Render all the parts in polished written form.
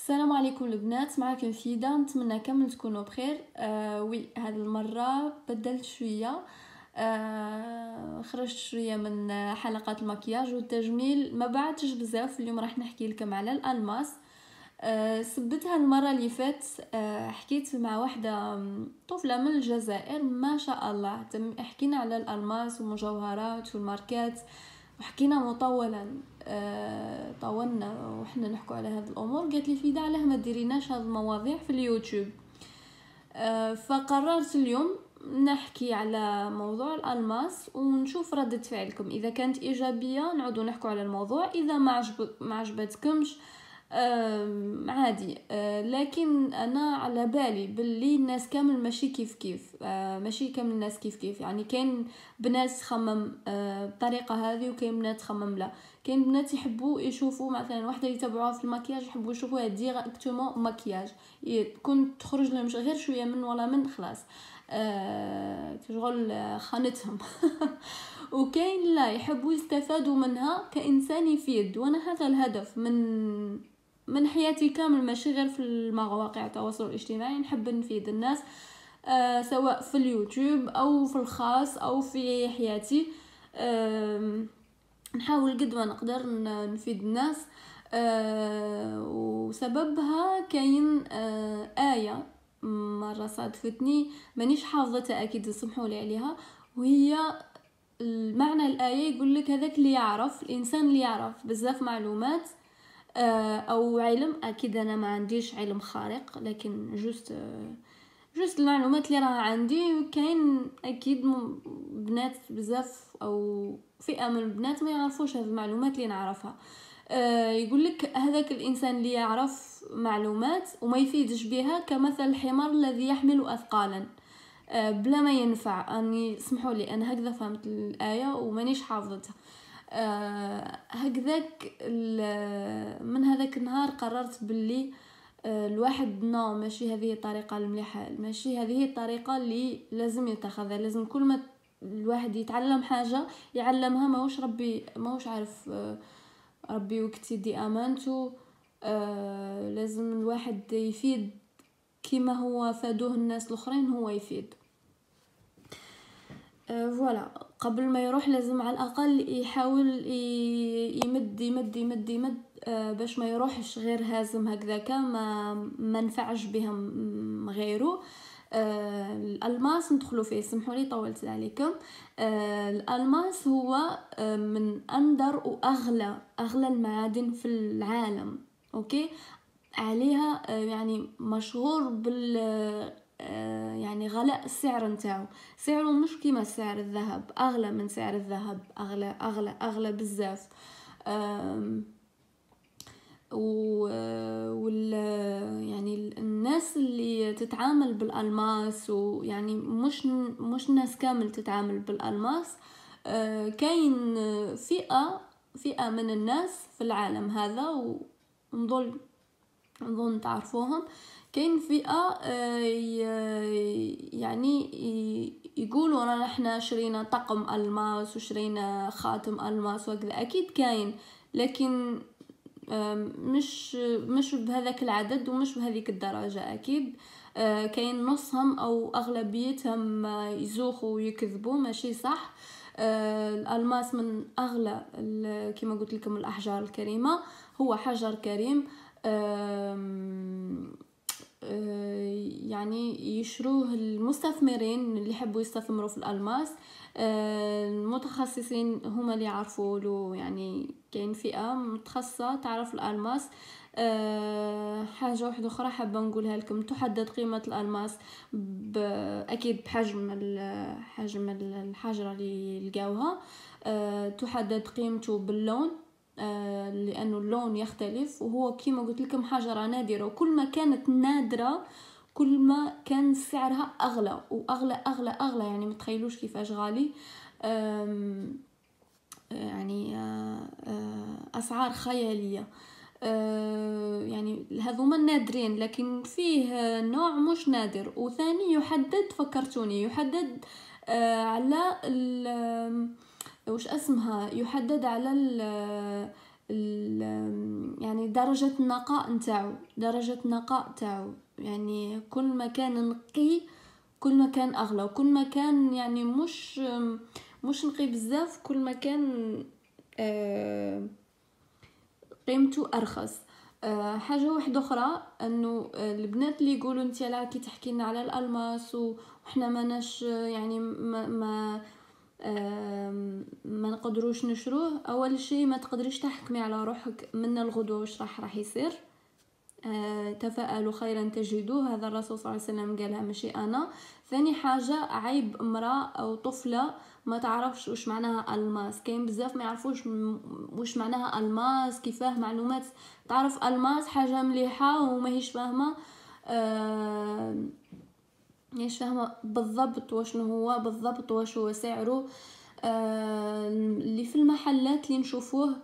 السلام عليكم البنات، معكم فيدا. نتمنى كامل تكونوا بخير. وي هذه المره بدلت شويه. خرجت شويه من حلقات المكياج والتجميل، ما بعدتش بزاف. اليوم راح نحكي لكم على الالماس. سبتها المره اللي فات. حكيت مع واحده طفله من الجزائر، ما شاء الله. حكينا على الالماس والمجوهرات والماركات، وحكينا مطولا. طولنا وحنا نحكوا على هذه الامور. قالت لي فيدا علاه ما ديريناش هذه المواضيع في اليوتيوب. فقررت اليوم نحكي على موضوع الالماس ونشوف ردة فعلكم. اذا كانت ايجابيه نعودوا نحكوا على الموضوع، اذا ما عجبتكمش عادي. لكن انا على بالي باللي الناس كامل ماشي كيف ماشي كامل الناس كيف يعني كاين بنات تخمم بطريقه هذه، وكاين بنات تخمم لا. كاين بنات يحبوا يشوفوا مثلا واحده يتابعوها في المكياج، يحبوا يشوفوها ديريكتومون مكياج، تكون تخرج لهم غير شويه من ولا من خلاص تشغل خانتهم. وكاين لا، يحبوا يستفادوا منها كإنسان يفيد. وانا هذا الهدف من حياتي كامل، ماشي غير في المواقع التواصل الاجتماعي. نحب نفيد الناس، سواء في اليوتيوب او في الخاص او في حياتي. نحاول قد ما نقدر نفيد الناس. وسببها كاين آية مرة صادفتني، مانيش حافظتها أكيد، سمحوا لي عليها. وهي المعنى الآية يقول لك هذاك اللي يعرف، الإنسان اللي يعرف بزاف معلومات أو علم. أكيد أنا ما عنديش علم خارق، لكن جوست المعلومات اللي راها عندي. كاين أكيد بنات بزاف أو فئة من البنات ما يعرفوش هذه المعلومات اللي نعرفها. يقول لك هذاك الإنسان اللي يعرف معلومات وما يفيدش بها كمثل الحمار الذي يحمل أثقالا بلا ما ينفع. اني سمحوا لي، انا هكذا فهمت الايه ومانيش حافظتها. هكذاك من هذاك النهار قررت باللي الواحد ماشي هذه الطريقه المليحه، ماشي هذه الطريقه اللي لازم يتخذها. لازم كل ما الواحد يتعلم حاجه يعلمها، ماهوش عارف ربي وقت يدي امانته. لازم الواحد يفيد كما هو فادوه الناس الاخرين، هو يفيد. فوالا، قبل ما يروح لازم على الاقل يحاول يمد يمد يمد يمد، باش ما يروحش غير هازم هكذاك، ما نفعش بهم غيره. الالماس ندخلوا فيه، سمحوا لي طولت عليكم. الالماس هو من اندر واغلى المعادن في العالم. اوكي، عليها يعني مشهور بال يعني غلاء السعر نتاعو. سعره مش كيما سعر الذهب، اغلى من سعر الذهب، اغلى اغلى اغلى بزاف. وال يعني الناس اللي تتعامل بالالماس، ويعني مش الناس كامل تتعامل بالالماس. كاين فئة من الناس في العالم هذا، ونظن تعرفوهم. كاين فئة يعني يقولوا رانا احنا شرينا طقم الماس وشرينا خاتم الماس وكذا. اكيد كاين، لكن مش بهذاك العدد ومش بهذيك الدرجة اكيد. كاين نصهم او اغلبيتهم يزوخوا ويكذبوا، ماشي صح. الالماس من اغلى كما قلت لكم الاحجار الكريمة. هو حجر كريم. يعني يشروه المستثمرين اللي يحبوا يستثمروا في الألماس. المتخصصين هما اللي يعرفوا له، يعني كاين فئة متخصصة تعرف الألماس. حاجة واحدة أخرى حابة نقولها لكم، تحدد قيمة الألماس أكيد بحجم الحجرة اللي لقاوها. تحدد قيمته باللون، لأنه اللون يختلف. وهو كيما قلت لكم حجرة نادرة، وكل ما كانت نادرة كل ما كان سعرها أغلى وأغلى أغلى أغلى. يعني متخيلوش كيفاش غالي. يعني أسعار خيالية. يعني هذوما النادرين، لكن فيه نوع مش نادر وثاني يحدد، فكرتوني، يحدد على وش اسمها، يحدد على يعني درجة النقاء نتاعو يعني كل ما كان نقي كل ما كان اغلى، وكل ما كان يعني مش نقي بزاف كل ما كان قيمته ارخص. حاجه واحده اخرى انه البنات اللي يقولوا انت لا كي تحكي لنا على الالماس وحنا ماناش يعني ما نقدروش نشروه. اول شيء ما تقدريش تحكمي على روحك من الغدوه واش راح يصير. تفاءلوا خيرا تجدوه، هذا الرسول صلى الله عليه وسلم قالها ماشي انا. ثاني حاجه عيب امراه او طفله ما تعرفش واش معناها الماس. كاين بزاف ما يعرفوش واش معناها الماس، كيفاه معلومات تعرف الماس حاجه مليحه وما هيش فاهمه مش فاهمه بالضبط واشنو هو بالضبط واش هو سعره. اللي في المحلات اللي نشوفوه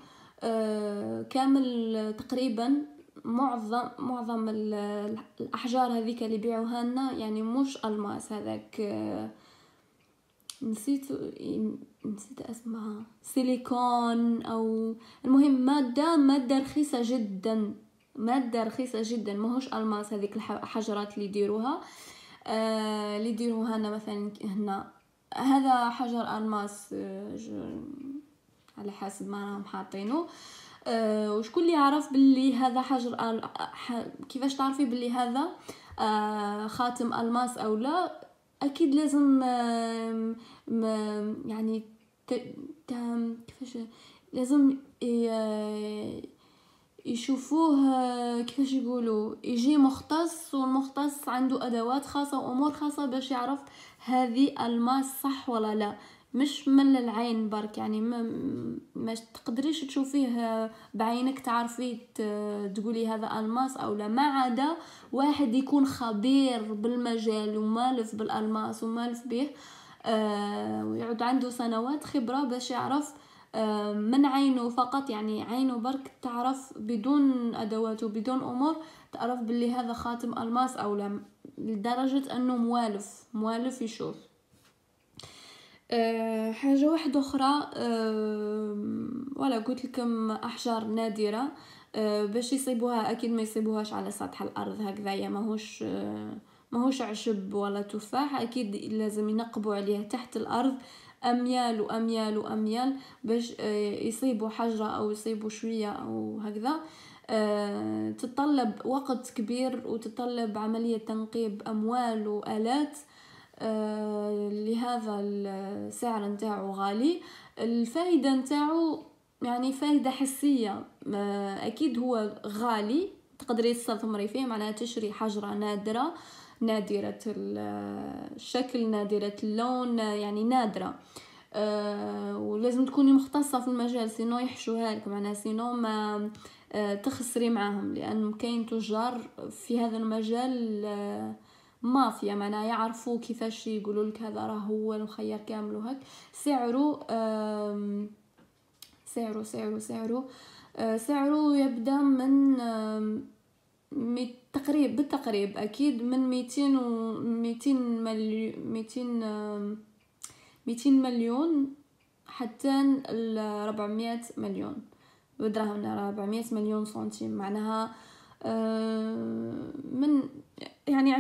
كامل تقريبا معظم الاحجار هذيك اللي بيعوها لنا يعني مش الماس. هذاك نسيت اسمها سيليكون او المهم ماده رخيصه جدا، ماهوش الماس. هذيك الحجرات اللي يديروها لنا مثلا هنا هذا حجر الماس على حسب ما راهم حاطينه. وشكون اللي يعرف باللي هذا حجر كيفاش تعرفي باللي هذا خاتم الماس او لا؟ اكيد لازم يعني كيفاش لازم يشوفوه كيفاش يقولوا يجي مختص، والمختص عنده ادوات خاصه وامور خاصه باش يعرف هذه الماس صح ولا لا. مش من العين برك يعني ما تقدريش تشوفيه بعينك تعرفي تقولي هذا الماس او لا، ما عدا واحد يكون خبير بالمجال ومالف بالالماس ومالف به ويعود عنده سنوات خبره باش يعرف من عينه فقط، يعني عينه برك تعرف بدون ادوات وبدون امور تعرف باللي هذا خاتم الماس او لا، لدرجه انه موالف يشوف. حاجه واحده اخرى ولا قلت لكم احجار نادره باش يصيبوها اكيد ما يصيبوهاش على سطح الارض هكذايا، ماهوش عشب ولا تفاح، اكيد لازم ينقبوا عليه تحت الارض اميال واميال واميال باش يصيبوا حجره او يصيبوا شويه او هكذا. تتطلب وقت كبير وتتطلب عمليه تنقيب اموال والات، لهذا السعر نتاعو غالي. الفائده نتاعو يعني فائده حسيه، اكيد هو غالي تقدري تستثمري فيه، معناها تشري حجره نادرة الشكل نادرة اللون يعني نادرة. ولازم تكوني مختصة في المجال سينو يحشوها لك، معناها سينو ما تخسري معاهم، لأن كاين تجار في هذا المجال مافيا، معناها يعرفوا كيفاش يقولوا لك هذا راه هو الخيار كامل وهك. سعره يبدأ من بالتقريب اكيد من 200 مليون حتى 400 مليون بدراهم، 400 مليون سنتيم، معناها من يعني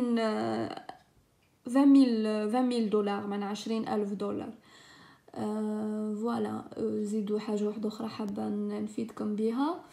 20 دولار، معناها 20,000 دولار. فوالا. زيدوا حاجة واحدة أخرى حابة نفيدكم بها.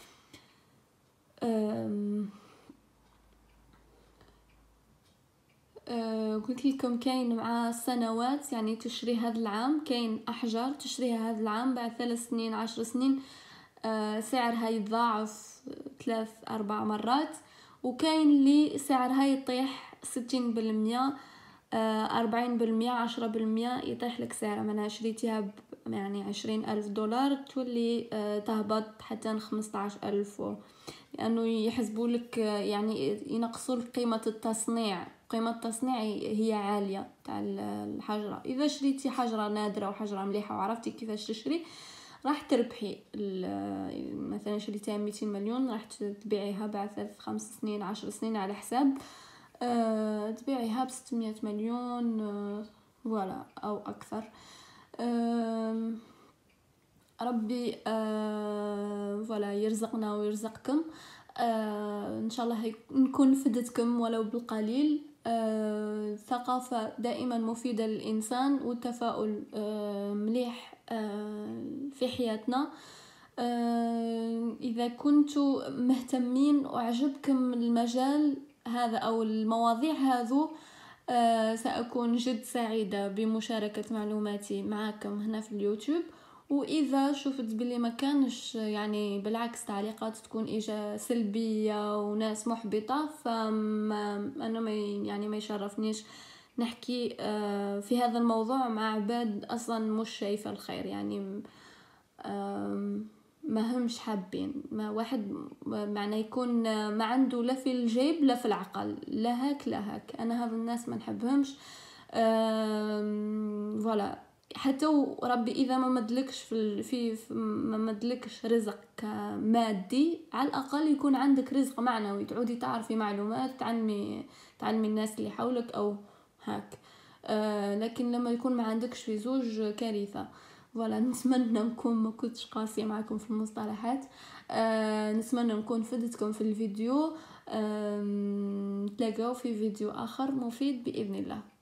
قلت لكم كاين مع سنوات، يعني تشري هذا العام كاين أحجار تشريها هذا العام بعد 3 سنين 10 سنين سعرها يتضاعف 3-4 مرات، وكاين اللي سعرها يطيح 60%، 40%، 10% يطيح لك سعرها. معناها شريتيها يعني 20,000 دولار تولي تهبط حتى 15,000، لأنه يحسبوا لك يعني ينقصوا لك قيمة التصنيع هي عالية تاع الحجرة. إذا شريتي حجرة نادرة وحجرة مليحة وعرفتي كيفاش تشري راح تربحي. مثلا شريتيها 200 مليون راح تبيعيها بعد 3-5 سنين 10 سنين على حساب تبيعيها ب600 مليون ولا أو أكثر. ربي فوالا يرزقنا ويرزقكم. ان شاء الله نكون فدتكم ولو بالقليل. الثقافة دائما مفيدة للإنسان، والتفاؤل مليح في حياتنا. إذا كنتوا مهتمين وعجبكم المجال هذا أو المواضيع هذو، سأكون جد سعيدة بمشاركة معلوماتي معكم هنا في اليوتيوب. واذا شفت بلي ما كانش يعني بالعكس تعليقات تكون سلبيه وناس محبطه، فما انا ما يشرفنيش نحكي في هذا الموضوع مع عباد اصلا مش شايفه الخير. يعني ما همش حابين، ما واحد معنى يكون ما عنده لا في الجيب لا في العقل، لا هاك لا هاك. انا هذا الناس ما نحبهمش. فوالا، حتى ربي اذا ما مدلكش ما مدلكش رزق مادي، على الاقل يكون عندك رزق معنوي، تعودي تعرفي معلومات، تعلمي الناس اللي حولك او هاك. لكن لما يكون ما عندكش في زوج، كارثه. فوالا، نتمنى نكون ما كنتش قاسيه معكم في المصطلحات. نتمنى نكون فدتكم في الفيديو. نتلاقاو في فيديو اخر مفيد باذن الله.